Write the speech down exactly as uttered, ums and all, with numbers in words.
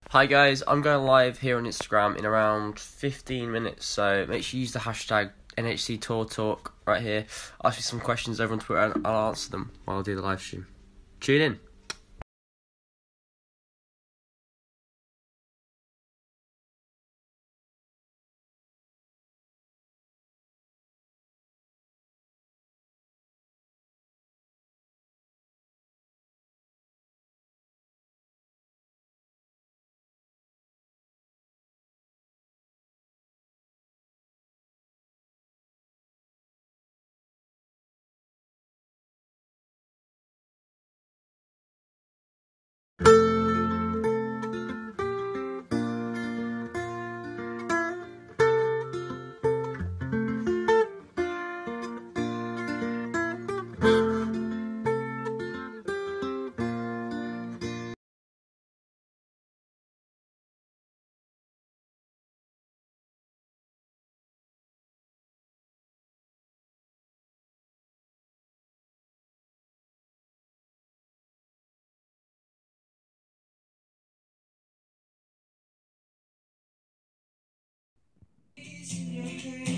Hi guys, I'm going live here on Instagram in around fifteen minutes, so make sure you use the hashtag N H C Tour Talk right here. Ask me some questions over on Twitter and I'll answer them while I do the live stream. Tune in. In your dreams.